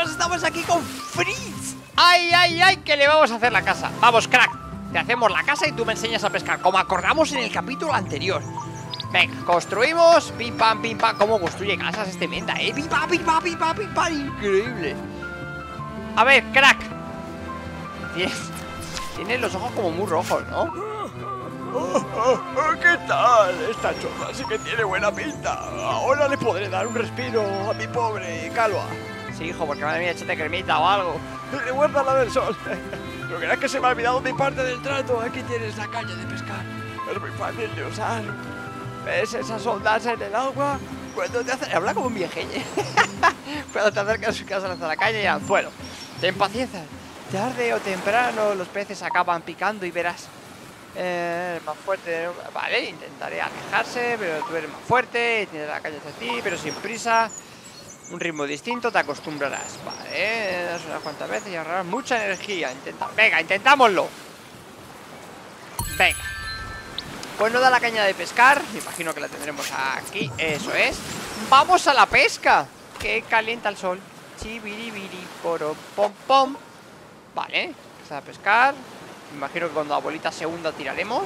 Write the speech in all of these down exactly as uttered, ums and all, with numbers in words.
amigos, estamos aquí con Fritz. Ay, ay, ay, que le vamos a hacer la casa. Vamos, crack, te hacemos la casa y tú me enseñas a pescar, como acordamos en el capítulo anterior. Venga, construimos, pim pam, pim pam. ¿Cómo construye casas este menta, eh? Pim pam, pim pam, pim pam, pim pam. Increíble. A ver, crack, tienes, tienes los ojos como muy rojos, ¿no? Oh, oh, oh, ¿qué tal? Esta chorra sí que tiene buena pinta. Ahora le podré dar un respiro a mi pobre calva. Sí, hijo, porque madre mía, échate cremita o algo. Y guarda la del sol. No creas que se me ha olvidado mi parte del trato. Aquí tienes la caña de pescar. Es muy fácil de usar. ¿Ves esas ondas en el agua? Cuando te hace... Habla como un viejeye. Cuando te acercas a su casa, lanza la caña y anzuelo. Ten paciencia. Tarde o temprano los peces acaban picando y verás. Eh, más fuerte. Vale, intentaré alejarse, pero tú eres más fuerte y tienes la caña hacia ti, pero sin prisa. Un ritmo distinto, te acostumbrarás. Vale, das unas cuantas veces y ahorrarás mucha energía. Intenta... Venga, intentámoslo. Venga. Pues no da la caña de pescar. Me imagino que la tendremos aquí. Eso es. ¡Vamos a la pesca! Que calienta el sol. Chibiribiri, poro, pom, pom. Vale, empezar a pescar. Me imagino que cuando la bolita se hunda tiraremos.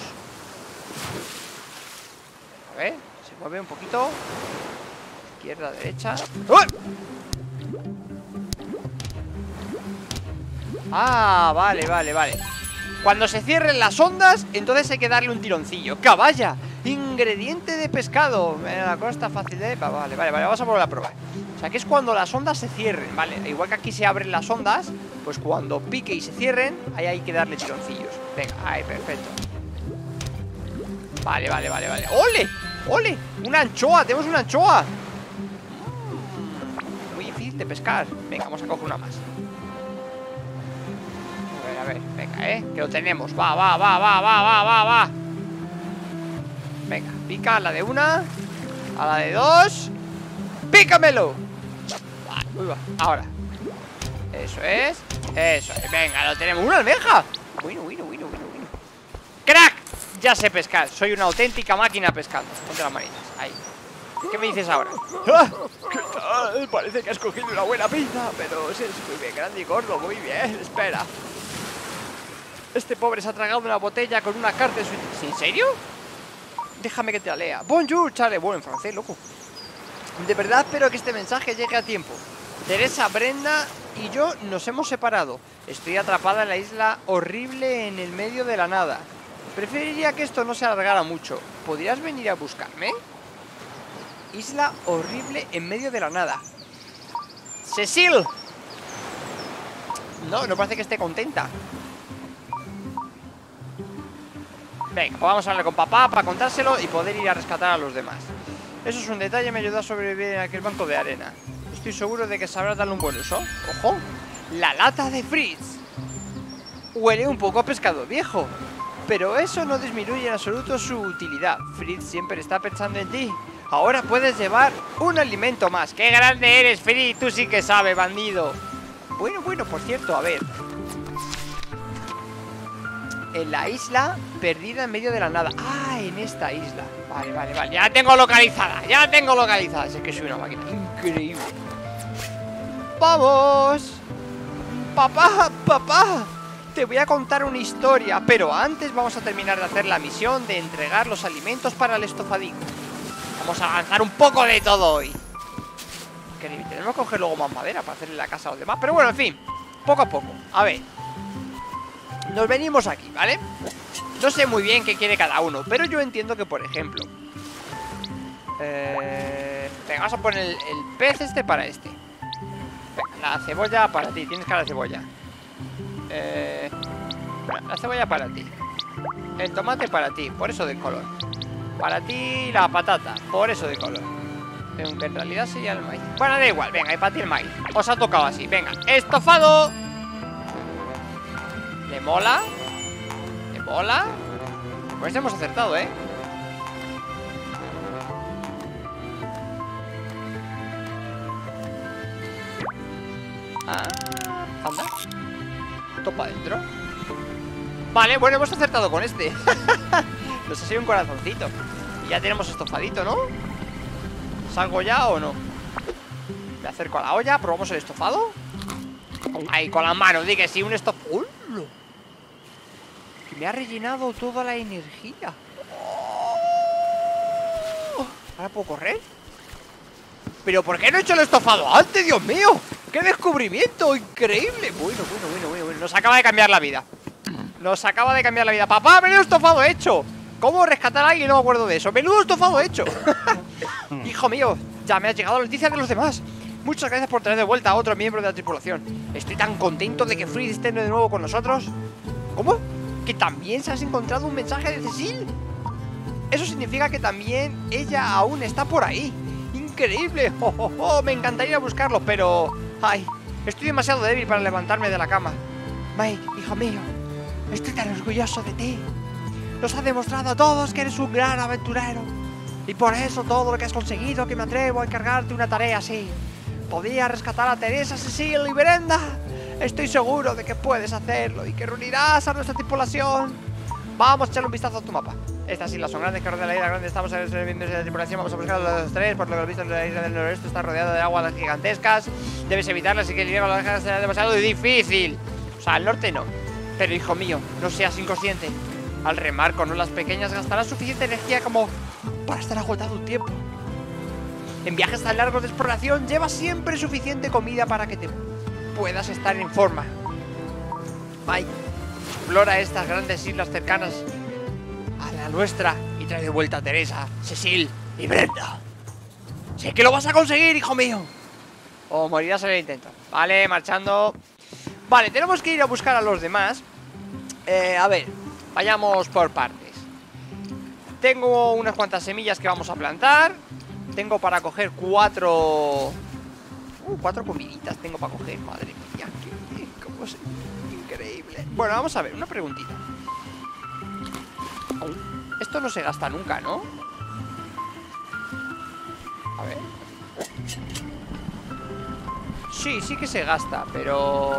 A ver, se mueve un poquito. Izquierda, derecha. ¡Uy! Ah, vale, vale, vale. Cuando se cierren las ondas, entonces hay que darle un tironcillo. ¡Caballa! Ingrediente de pescado. En la costa fácil de... Vale, vale, vale, vamos a volver a probar. O sea, que es cuando las ondas se cierren, ¿vale? Igual que aquí se abren las ondas, pues cuando pique y se cierren, ahí hay que darle tironcillos. Venga, ahí, perfecto. Vale, vale, vale, vale. ¡Ole! ¡Ole! ¡Una anchoa! ¡Tenemos una anchoa! Mm, muy difícil de pescar. Venga, vamos a coger una más. A ver, a ver, venga, ¿eh? Que lo tenemos. Va, va, va, va, va, va, va, va. Venga, pica a la de una. A la de dos. ¡Pícamelo! Vale, uy, va, ahora. Eso es, eso es. Venga, lo tenemos. ¡Una almeja! Bueno, bueno, bueno, bueno, bueno. ¡Crack! Ya sé pescar. Soy una auténtica máquina pescando. Ponte las manitas, ahí. ¿Qué me dices ahora? ¡Ah! ¿Qué tal? Parece que has cogido una buena pinta, pero es muy bien grande y gordo. Muy bien, espera. Este pobre se ha tragado una botella con una carta en su... ¿En serio? Déjame que te la lea. Bonjour, Charlie. Bueno, en francés, loco. De verdad espero que este mensaje llegue a tiempo. Teresa, Brenda y yo nos hemos separado. Estoy atrapada en la isla horrible en el medio de la nada. Preferiría que esto no se alargara mucho. ¿Podrías venir a buscarme? Isla horrible en medio de la nada. ¡Cecil! No, no parece que esté contenta. Venga, pues vamos a hablar con papá para contárselo y poder ir a rescatar a los demás. Eso es un detalle, me ayudó a sobrevivir en aquel banco de arena. Estoy seguro de que sabrás darle un buen uso. ¡Ojo! La lata de Fritz. Huele un poco a pescado viejo, pero eso no disminuye en absoluto su utilidad. Fritz siempre está pensando en ti. Ahora puedes llevar un alimento más. ¡Qué grande eres, Fritz! Tú sí que sabes, bandido. Bueno, bueno, por cierto, a ver. En la isla perdida en medio de la nada. Ah, en esta isla. Vale, vale, vale. Ya la tengo localizada. Ya la tengo localizada. Es que soy una máquina increíble. ¡Vamos! Papá, papá. Te voy a contar una historia. Pero antes vamos a terminar de hacer la misión de entregar los alimentos para el estofadín. Vamos a avanzar un poco de todo hoy. Que tenemos que coger luego más madera para hacerle la casa a los demás. Pero bueno, en fin. Poco a poco. A ver. Nos venimos aquí, ¿vale? No sé muy bien qué quiere cada uno, pero yo entiendo que, por ejemplo eh... venga, vamos a poner el, el pez este para este. Venga, la cebolla para ti, tienes cara de cebolla. eh... La cebolla para ti. El tomate para ti, por eso de color. Para ti la patata, por eso de color. Aunque en realidad sería el maíz. Bueno, da igual, venga, y para ti el maíz. Os ha tocado así, venga, estofado. ¿Le mola? ¿Le mola? Pues hemos acertado, ¿eh? Ah, anda. Topa adentro. Vale, bueno, hemos acertado con este. Nos ha sido un corazoncito. Y ya tenemos estofadito, ¿no? ¿Salgo ya o no? Me acerco a la olla, probamos el estofado. Ahí, con las manos, di que sí, un stop. ¡Hola! Que me ha rellenado toda la energía. Oh. ¿Ahora puedo correr? ¿Pero por qué no he hecho el estofado antes, Dios mío? ¡Qué descubrimiento! ¡Increíble! Bueno, bueno, bueno, bueno, bueno. Nos acaba de cambiar la vida. Nos acaba de cambiar la vida. ¡Papá, menudo estofado hecho! ¿Cómo rescatar a alguien? No me acuerdo de eso. ¡Menudo estofado hecho! Hijo mío, ya me ha llegado la noticia de los demás. Muchas gracias por traer de vuelta a otro miembro de la tripulación. Estoy tan contento de que Fritz esté de nuevo con nosotros. ¿Cómo? ¿Que también se has encontrado un mensaje de Cecil? Eso significa que también ella aún está por ahí. ¡Increíble! ¡Oh, oh, oh! Me encantaría ir a buscarlo, pero... ¡ay! Estoy demasiado débil para levantarme de la cama. Mike, hijo mío, estoy tan orgulloso de ti. Nos has demostrado a todos que eres un gran aventurero. Y por eso todo lo que has conseguido, que me atrevo a encargarte una tarea así. Podía rescatar a Teresa, Cecil y Brenda. Estoy seguro de que puedes hacerlo y que reunirás a nuestra tripulación. Vamos a echarle un vistazo a tu mapa. Estas islas son grandes, que rodean la isla grande. Estamos en el de la tripulación. Vamos a buscar a los tres. Por lo que he visto, la isla del noroeste está rodeada de aguas gigantescas. Debes evitarlas y que el nivel de las será demasiado difícil. O sea, al norte no. Pero hijo mío, no seas inconsciente. Al remar con olas pequeñas gastarás suficiente energía como para estar agotado un tiempo. En viajes tan largos de exploración lleva siempre suficiente comida para que te puedas estar en forma. Mike, explora estas grandes islas cercanas a la nuestra y trae de vuelta a Teresa, Cecil y Brenda. Sé que lo vas a conseguir, hijo mío. O morirás en el intento. Vale, marchando. Vale, tenemos que ir a buscar a los demás. eh, A ver, vayamos por partes. Tengo unas cuantas semillas que vamos a plantar. Tengo para coger cuatro... Uh, cuatro comiditas tengo para coger. Madre mía, qué, cómo es increíble. Bueno, vamos a ver, una preguntita. Esto no se gasta nunca, ¿no? A ver. Sí, sí que se gasta, pero...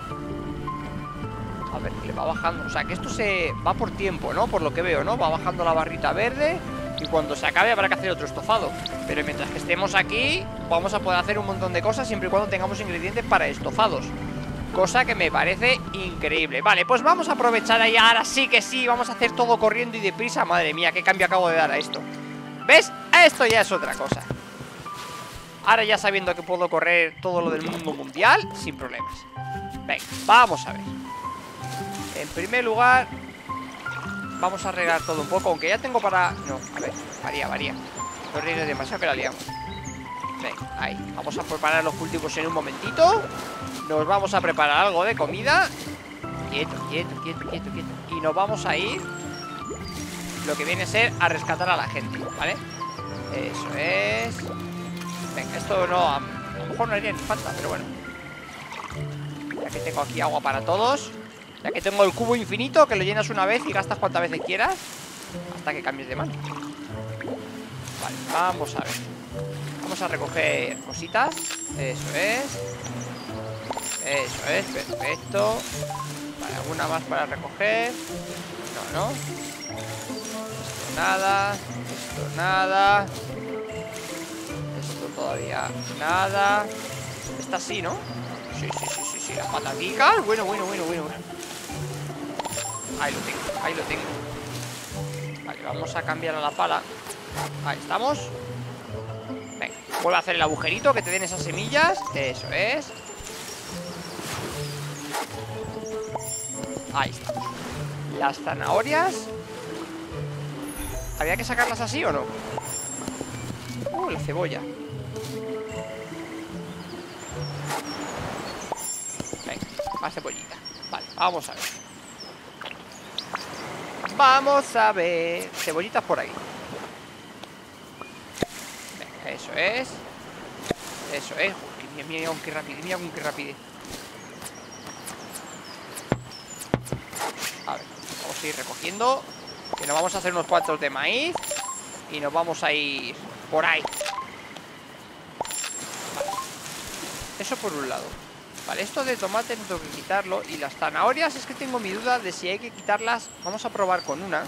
A ver, que le va bajando. O sea, que esto se va por tiempo, ¿no? Por lo que veo, ¿no? Va bajando la barrita verde. Y cuando se acabe habrá que hacer otro estofado. Pero mientras que estemos aquí, vamos a poder hacer un montón de cosas siempre y cuando tengamos ingredientes para estofados. Cosa que me parece increíble. Vale, pues vamos a aprovechar ahí. Ahora sí que sí, vamos a hacer todo corriendo y deprisa. Madre mía, qué cambio acabo de dar a esto. ¿Ves? Esto ya es otra cosa. Ahora ya sabiendo que puedo correr todo lo del mundo mundial sin problemas. Venga, vamos a ver. En primer lugar, vamos a regar todo un poco. Aunque ya tengo para... No, a ver, varía, varía. No riegues demasiado que la liamos. Venga, ahí, vamos a preparar los cultivos en un momentito. Nos vamos a preparar algo de comida. Quieto, quieto, quieto, quieto, quieto. Y nos vamos a ir, lo que viene a ser, a rescatar a la gente, ¿vale? Eso es. Venga, esto no, a, a lo mejor no haría ni falta, pero bueno. Ya que tengo aquí agua para todos. Ya que tengo el cubo infinito, que lo llenas una vez y gastas cuantas veces quieras, hasta que cambies de mano. Vale, vamos a ver. Vamos a recoger cositas. Eso es. Eso es, perfecto. Vale, alguna más para recoger. No, no. Esto nada. Esto nada. Esto todavía nada. Esta sí, ¿no? Sí, sí, sí, sí, sí. Las pataticas. Bueno, bueno, bueno, bueno, bueno. Ahí lo tengo, ahí lo tengo. Vale, vamos a cambiar a la pala. Ahí estamos. Venga, vuelve a hacer el agujerito, que te den esas semillas. Eso es. Ahí estamos. Las zanahorias. ¿Había que sacarlas así o no? Uh, la cebolla. Venga, más cebollita. Vale, vamos a ver. Vamos a ver. Cebollitas por ahí. Venga, eso es. Eso es. Mira, mira, qué rápido, mira, qué rápido. A ver, vamos a ir recogiendo. Que nos vamos a hacer unos cuantos de maíz. Y nos vamos a ir por ahí. Vale. Eso por un lado. Vale, esto de tomate no tengo que quitarlo. Y las zanahorias es que tengo mi duda de si hay que quitarlas. Vamos a probar con una.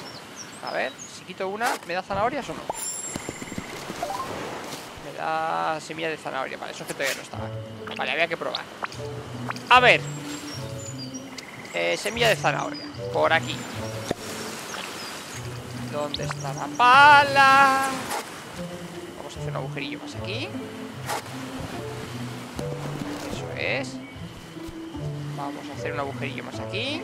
A ver, si quito una, ¿me da zanahorias o no? Me da una semilla de zanahoria. Vale, eso que todavía no estaba. Vale, había que probar. A ver. Eh, semilla de zanahoria. Por aquí. ¿Dónde está la pala? Vamos a hacer un agujerillo más aquí. Eso es. Vamos a hacer un agujerillo más aquí.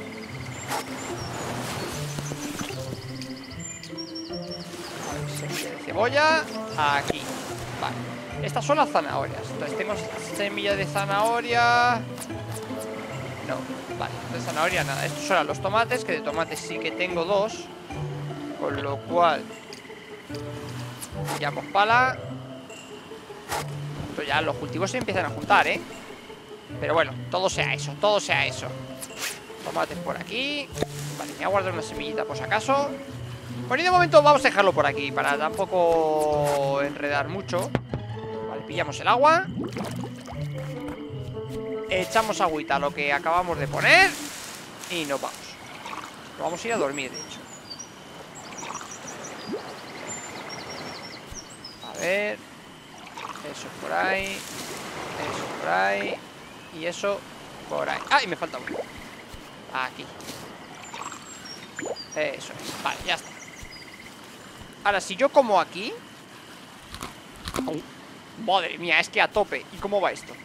Semilla de cebolla. Aquí. Vale. Estas son las zanahorias. Entonces tengo semilla de zanahoria. No. Vale. De zanahoria nada. Estos son los tomates. Que de tomates sí que tengo dos. Con lo cual pillamos pala. Esto ya los cultivos se empiezan a juntar, ¿eh? Pero bueno, todo sea eso. Todo sea eso. Tomates por aquí. Vale, me voy a guardar una semillita por si acaso. Bueno, y de momento vamos a dejarlo por aquí para tampoco enredar mucho. Vale, pillamos el agua. Echamos agüita a lo que acabamos de poner. Y nos vamos. Nos vamos a ir a dormir, de hecho. A ver. Eso por ahí. Eso por ahí. Y eso por ahí. ¡Ah! Y me falta uno. Aquí. Eso es. Vale, ya está. Ahora, si yo como aquí... Oh, madre mía, es que a tope. ¿Y cómo va esto?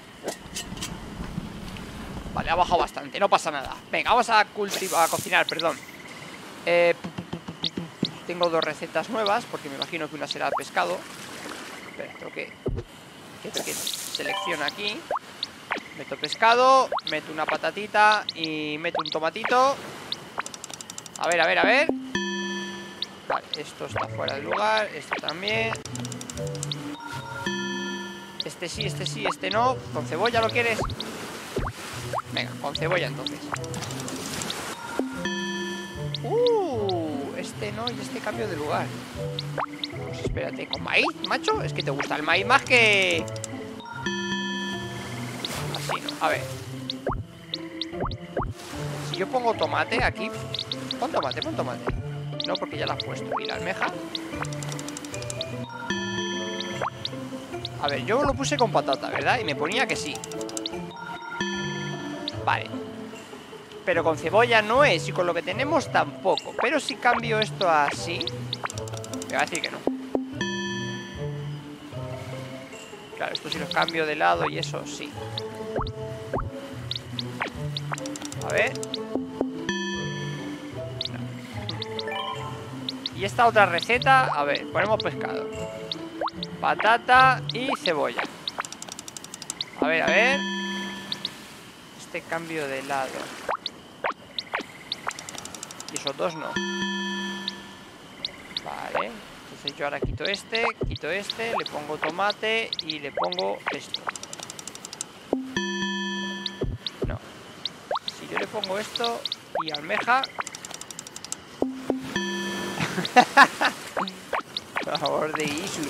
Vale, ha bajado bastante, no pasa nada. Venga, vamos a cultivar, a cocinar, perdón. eh, Tengo dos recetas nuevas, porque me imagino que una será pescado. Espera, tengo que... Tengo que seleccionar aquí. Meto pescado, meto una patatita y meto un tomatito. A ver, a ver, a ver. Vale, esto está fuera de lugar. Esto también. Este sí, este sí, este no. ¿Con cebolla lo quieres? Venga, con cebolla entonces. Uh, este no y este cambio de lugar. Pues espérate, ¿con maíz, macho? Es que te gusta el maíz más que... Así no, a ver. Si yo pongo tomate aquí... Pon tomate, pon tomate. No, porque ya la has puesto. ¿Y la almeja? A ver, yo lo puse con patata, ¿verdad? Y me ponía que sí. Vale. Pero con cebolla no es. Y con lo que tenemos tampoco. Pero si cambio esto así, me va a decir que no. Claro, esto si los cambio de lado y eso sí. A ver. Y esta otra receta, a ver, ponemos pescado, patata y cebolla. A ver, a ver. Este cambio de lado. Y esos dos no. Vale. Entonces yo ahora quito este, quito este, le pongo tomate y le pongo esto. No. Si yo le pongo esto y almeja... Por favor, de Isus.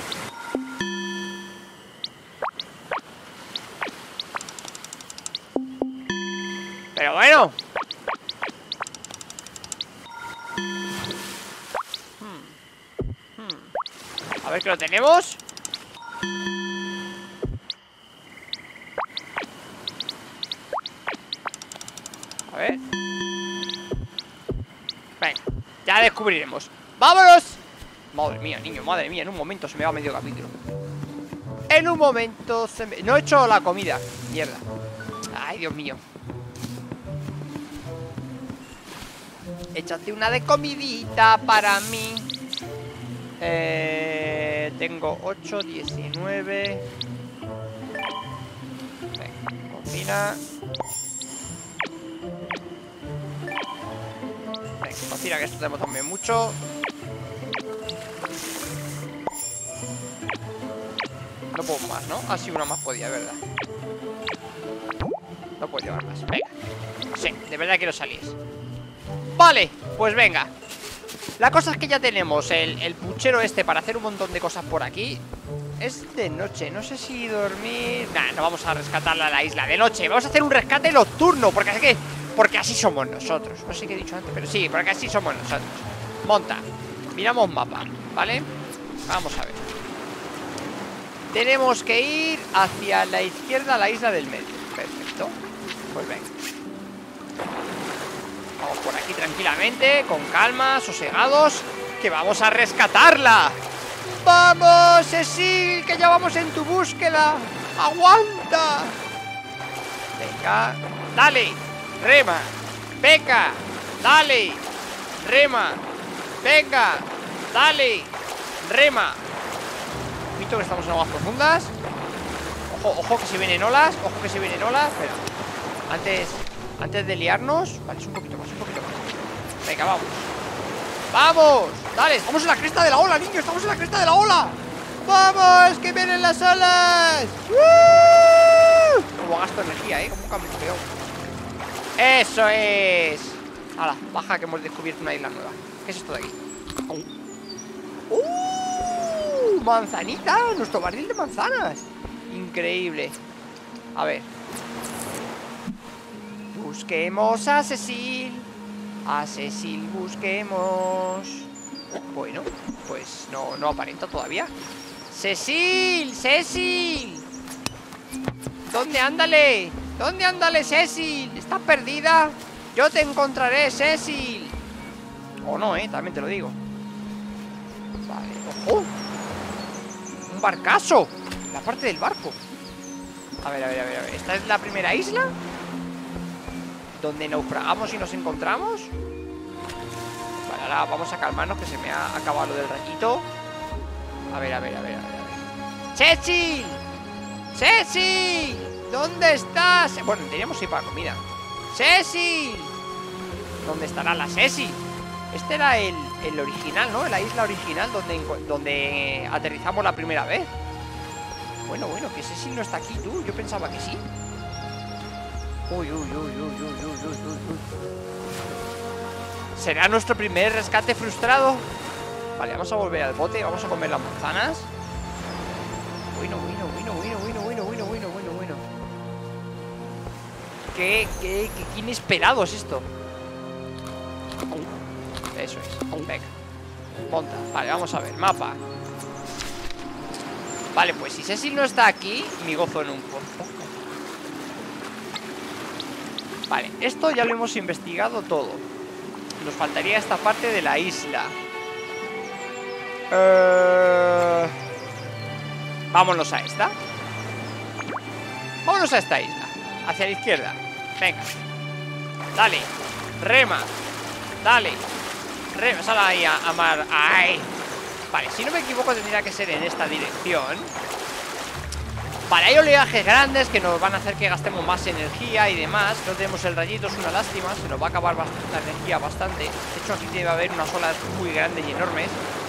Pero bueno. hmm. Hmm. A ver que lo tenemos. A ver. Venga, ya descubriremos. ¡Vámonos! Madre mía, niño, madre mía. En un momento se me va medio capítulo. En un momento se me... No he hecho la comida. Mierda. Ay, Dios mío. Échate una de comidita para mí. Eh, tengo ocho, diecinueve. Venga, cocina. Venga, cocina, que esto tenemos también mucho. No puedo más, ¿no? Ah, sí, una más podía, ¿verdad? No puedo llevar más. Venga. Sí, de verdad quiero salir. Vale, pues venga. La cosa es que ya tenemos el, el puchero este para hacer un montón de cosas por aquí. Es de noche, no sé si dormir... Nah, no vamos a rescatarla a la isla de noche. Vamos a hacer un rescate nocturno, porque es que... Porque así somos nosotros. No sé qué he dicho antes, pero sí, porque así somos nosotros. Monta. Miramos mapa, ¿vale? Vamos a ver. Tenemos que ir hacia la izquierda, a la isla del medio. Perfecto. Pues venga. Vamos por aquí tranquilamente, con calma, sosegados, que vamos a rescatarla. ¡Vamos, Cecil! Que ya vamos en tu búsqueda. ¡Aguanta! Venga, dale, rema. Venga, dale, rema. Venga, dale, rema. Visto que estamos en aguas profundas. Ojo, ojo que se vienen olas. Ojo que se vienen olas. Espera. Antes, antes de liarnos. Vale, es un poquito más, un poquito más. Venga, vamos. ¡Vamos! Dale, estamos en la cresta de la ola, niño. Estamos en la cresta de la ola. ¡Vamos! ¡Que vienen las olas! ¡Uh! Como gasto energía, ¿eh? Como un campeón. ¡Eso es! Hala, baja que hemos descubierto una isla nueva. ¿Qué es esto de aquí? ¡Uh! ¡Manzanita! Nuestro barril de manzanas. Increíble. A ver. Busquemos a Cecil. A Cecil busquemos. Bueno, pues no, no aparenta todavía. ¡Cecil! ¡Cecil! ¿Dónde ándale? ¿Dónde ándale, Cecil? ¿Estás perdida? Yo te encontraré, Cecil. O no, eh, también te lo digo. Vale, ojo. Un barcazo. La parte del barco. A ver, a ver, a ver, a ver. ¿Esta es la primera isla? ¿Donde naufragamos y nos encontramos? Vale, ahora vamos a calmarnos, que se me ha acabado lo del rayito. A ver, a ver, a ver, a ver, a ver. ¡Cecil! ¡Cecil! ¿Dónde estás? Bueno, teníamos que ir para comida. ¡Cecil! ¿Dónde estará la Cecil? Este era el, el original, ¿no? La isla original donde, donde aterrizamos la primera vez. Bueno, bueno, que Cecil no está aquí, tú. Yo pensaba que sí. Uy, uy, uy, uy, uy, uy, uy, uy. ¿Será nuestro primer rescate frustrado? Vale, vamos a volver al bote. Vamos a comer las manzanas. Bueno, bueno, bueno, bueno, bueno, bueno, bueno, bueno, bueno, bueno. Qué, qué, qué, qué inesperado es esto. Eso es, venga. Monta, vale, vamos a ver, mapa. Vale, pues si Cecil no está aquí, mi gozo en un pozo. Vale, esto ya lo hemos investigado todo. Nos faltaría esta parte de la isla. uh... Vámonos a esta. Vámonos a esta isla. Hacia la izquierda. Venga. Dale, rema. Dale, rema, sal ahí a, a mar. ¡Ay! Vale, si no me equivoco tendría que ser en esta dirección. Vale, hay oleajes grandes que nos van a hacer que gastemos más energía y demás. No tenemos el rayito, es una lástima. Se nos va a acabar bastante, la energía bastante. De hecho, aquí debe haber unas olas muy grandes y enormes.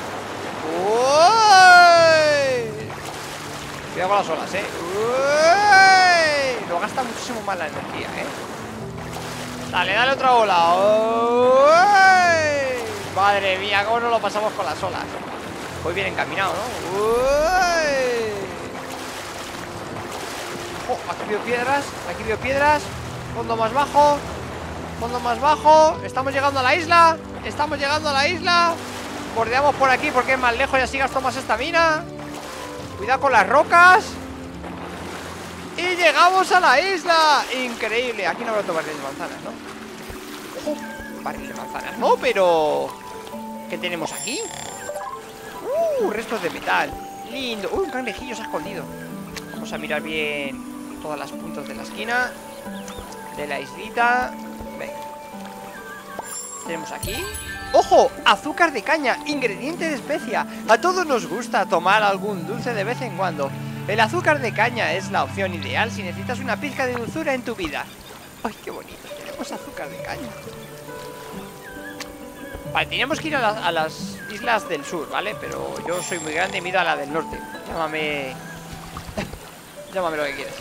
¡Uy! Cuidado con las olas, eh. ¡Uy! Nos gasta muchísimo más la energía, eh. Dale, dale otra ola. ¡Uy! Madre mía, cómo nos lo pasamos con las olas. Voy bien encaminado, ¿no? ¡Uy! Oh, aquí veo piedras, aquí veo piedras. Fondo más bajo. Fondo más bajo. Estamos llegando a la isla. Estamos llegando a la isla. Bordeamos por aquí porque es más lejos y así gasto más estamina. Cuidado con las rocas. Y llegamos a la isla. Increíble. Aquí no habrá otro barril de manzanas, ¿no? Oh, barril de manzanas, no, pero... ¿qué tenemos aquí? Uh, restos de metal. Lindo. Uh, un cangrejillo se ha escondido. Vamos a mirar bien todas las puntas de la esquina de la islita. Venga. Tenemos aquí. ¡Ojo! Azúcar de caña, ingrediente de especia. A todos nos gusta tomar algún dulce de vez en cuando. El azúcar de caña es la opción ideal si necesitas una pizca de dulzura en tu vida. ¡Ay, qué bonito! Tenemos azúcar de caña. Vale, teníamos que ir a, la, a las islas del sur, ¿vale? Pero yo soy muy grande y me he ido a la del norte. Llámame... Llámame lo que quieras.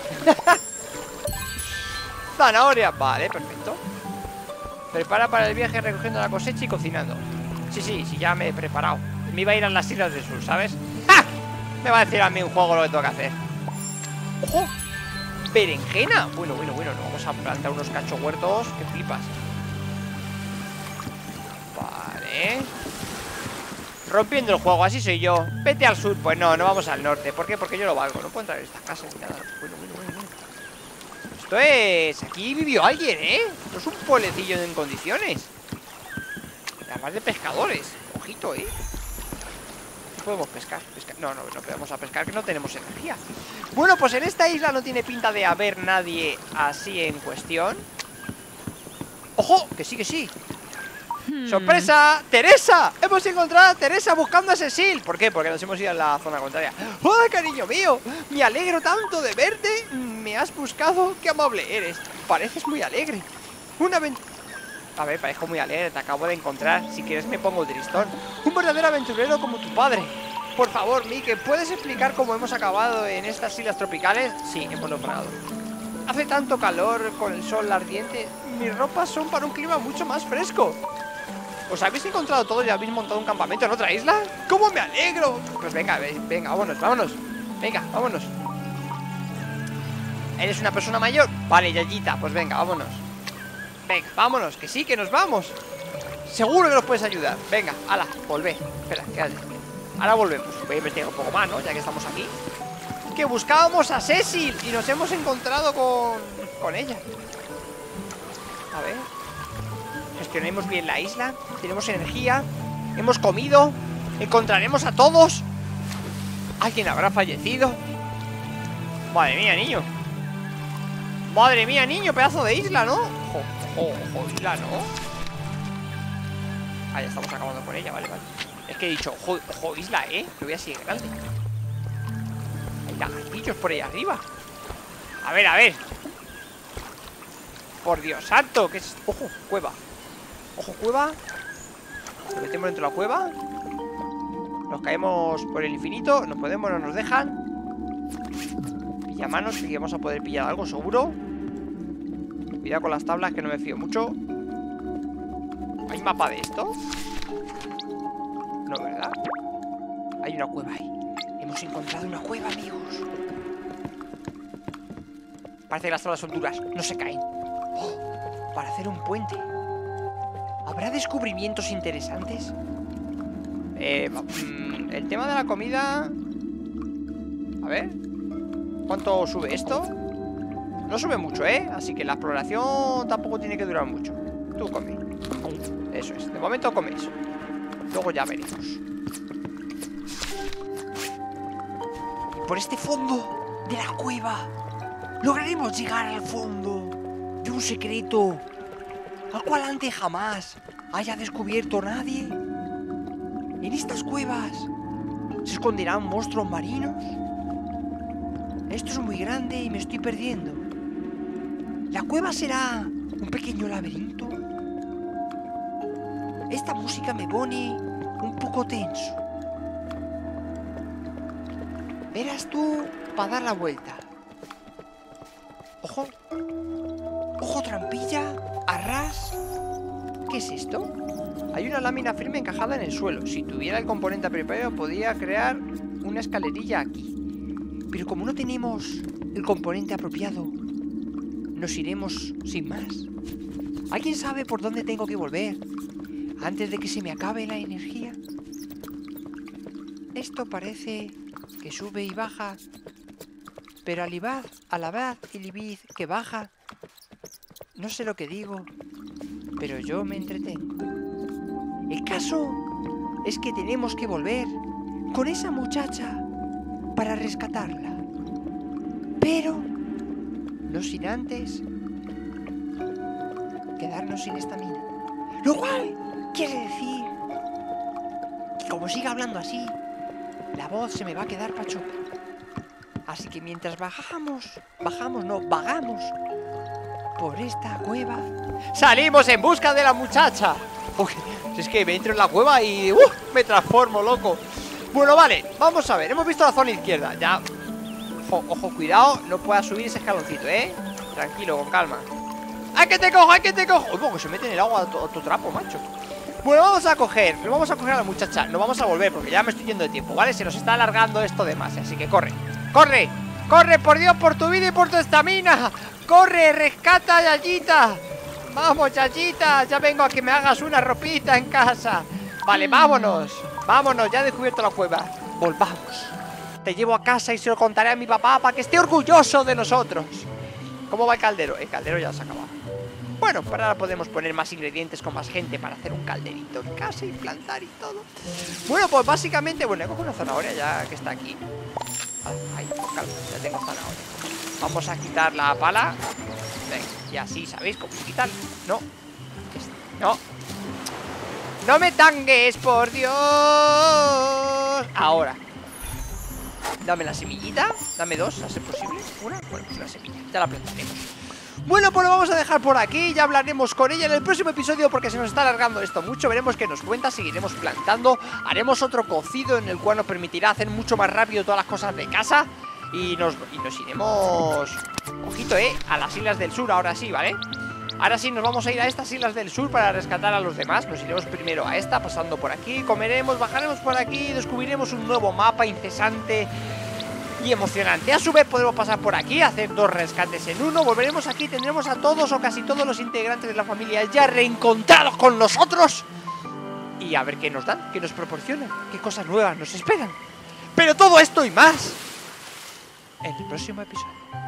Zanahoria. Vale, perfecto. Prepara para el viaje recogiendo la cosecha y cocinando. Sí, sí, sí, ya me he preparado. Me iba a ir a las islas del sur, ¿sabes? ¡Ja! Me va a decir a mí un juego lo que tengo que hacer. ¡Ojo! ¡Berenjena! Bueno, bueno, bueno, nos vamos a plantar unos cacho huertos. ¡Qué flipas! Vale. rompiendo el juego, así soy yo. Vete al sur, pues no, no vamos al norte. ¿Por qué? Porque yo lo valgo, no puedo entrar en esta casa ni nada. Bueno, bueno, bueno, bueno. Esto es... Aquí vivió alguien, ¿eh? Esto es un pueblecillo en condiciones. Además de pescadores. Ojito, ¿eh? No podemos pescar, pescar. No, no, no podemos a pescar, que no tenemos energía. Bueno, pues en esta isla no tiene pinta de haber nadie así en cuestión. ¡Ojo! Que sí, que sí. Hmm. ¡Sorpresa! ¡Teresa! Hemos encontrado a Teresa buscando a Cecil. ¿Por qué? Porque nos hemos ido a la zona contraria. ¡Hola, cariño mío! Me alegro tanto de verte. Me has buscado. ¡Qué amable eres! Pareces muy alegre. Una aventura... A ver, parezco muy alegre, te acabo de encontrar. Si quieres me pongo tristón. Un verdadero aventurero como tu padre. Por favor, Mike, ¿puedes explicar cómo hemos acabado en estas islas tropicales? Sí, hemos naufragado. Hace tanto calor con el sol ardiente. Mis ropas son para un clima mucho más fresco. ¿Os habéis encontrado todos y habéis montado un campamento en otra isla? ¡Cómo me alegro! Pues venga, venga, vámonos, vámonos. Venga, vámonos. ¿Eres una persona mayor? Vale, Yayita, pues venga, vámonos. Venga, vámonos, que sí, que nos vamos. Seguro que nos puedes ayudar. Venga, ala, volvé. Espera, quédate. Ahora volvemos. Voy a investigar un poco más, ¿no? Ya que estamos aquí. Que buscábamos a Cecil y nos hemos encontrado con... con ella. A ver. Gestionemos bien la isla. Tenemos energía. Hemos comido. Encontraremos a todos. ¿Alguien habrá fallecido? Madre mía, niño. Madre mía, niño, pedazo de isla, ¿no? Ojo, ojo, ojo, isla, ¿no? Ah, ya estamos acabando con ella, vale, vale. Es que he dicho, ojo, ojo, isla, ¿eh? Que voy así de grande. Hay lagartillos por ahí arriba. A ver, a ver. Por Dios santo, que es... Ojo, cueva. Ojo, cueva. Nos metemos dentro de la cueva. Nos caemos por el infinito. Nos podemos, no nos dejan. Pillamanos, que vamos a poder pillar algo seguro. Cuidado con las tablas, que no me fío mucho. ¿Hay mapa de esto? No, ¿verdad? Hay una cueva ahí. Hemos encontrado una cueva, amigos. Parece que las tablas son duras, no se caen. Oh, para hacer un puente. ¿Habrá descubrimientos interesantes? Eh, el tema de la comida... A ver. ¿Cuánto sube esto? No sube mucho, ¿eh? Así que la exploración tampoco tiene que durar mucho. Tú come. Eso es, de momento come eso. Luego ya veremos. Por este fondo de la cueva lograremos llegar al fondo de un secreto al cual antes jamás haya descubierto nadie. En estas cuevas se esconderán monstruos marinos. Esto es muy grande y me estoy perdiendo. ¿La cueva será un pequeño laberinto? Esta música me pone un poco tenso. Verás tú para dar la vuelta. Ojo. Ojo, trampilla. Arras. ¿Qué es esto? Hay una lámina firme encajada en el suelo. Si tuviera el componente apropiado podría crear una escalerilla aquí. Pero como no tenemos el componente apropiado, nos iremos sin más. ¿Alguien sabe por dónde tengo que volver antes de que se me acabe la energía? Esto parece que sube y baja, pero al ibaz, a la vez y libid que baja, no sé lo que digo, pero yo me entretengo. El caso es que tenemos que volver con esa muchacha para rescatarla, pero no sin antes quedarnos sin esta mina. Lo cual quiere decir que como siga hablando así, la voz se me va a quedar pachuca. Así que mientras bajamos, bajamos, no, vagamos por esta cueva, salimos en busca de la muchacha. Uy, es que me entro en la cueva y uh, me transformo, loco. Bueno, vale, vamos a ver. Hemos visto la zona izquierda, ya. Ojo, ojo, cuidado, no puedas subir ese escaloncito, ¿eh? Tranquilo, con calma. ¡Ay, que te cojo, ay, que te cojo! Uy, porque se mete en el agua tu, tu trapo, macho. Bueno, vamos a coger, pero vamos a coger a la muchacha. No vamos a volver porque ya me estoy yendo de tiempo, ¿vale? Se nos está alargando esto de más, así que corre. ¡Corre! ¡Corre, por Dios, por tu vida y por tu estamina! ¡Corre, rescata a Yayita! ¡Vamos, Yayita! Ya vengo a que me hagas una ropita en casa. Vale, vámonos. Vámonos, ya he descubierto la cueva. Volvamos. Te llevo a casa y se lo contaré a mi papá para que esté orgulloso de nosotros. ¿Cómo va el caldero? El caldero ya se ha acabado. Bueno, para ahora podemos poner más ingredientes con más gente para hacer un calderito en casa y plantar y todo. Bueno, pues básicamente, bueno, he cogido una zanahoria ya que está aquí. Ahí, calma, ya tengo zanahoria. Vamos a quitar la pala. Venga, y así, ¿sabéis cómo se quitan? No. No. No me tangues, por Dios. Ahora. Dame la semillita. Dame dos, a ser posible. Una, bueno, pues la semilla. Ya la plantaremos. Bueno, pues lo vamos a dejar por aquí. Ya hablaremos con ella en el próximo episodio porque se nos está alargando esto mucho. Veremos qué nos cuenta, seguiremos plantando. Haremos otro cocido en el cual nos permitirá hacer mucho más rápido todas las cosas de casa. Y nos, y nos iremos... Ojito, eh, a las Islas del Sur, ahora sí, ¿vale? Ahora sí nos vamos a ir a estas Islas del Sur para rescatar a los demás. Nos iremos primero a esta, pasando por aquí. Comeremos, bajaremos por aquí, descubriremos un nuevo mapa incesante y emocionante. A su vez podremos pasar por aquí, hacer dos rescates en uno. Volveremos aquí, tendremos a todos o casi todos los integrantes de la familia ya reencontrados con nosotros. Y a ver qué nos dan, qué nos proporcionan, qué cosas nuevas nos esperan. Pero todo esto y más en el próximo episodio.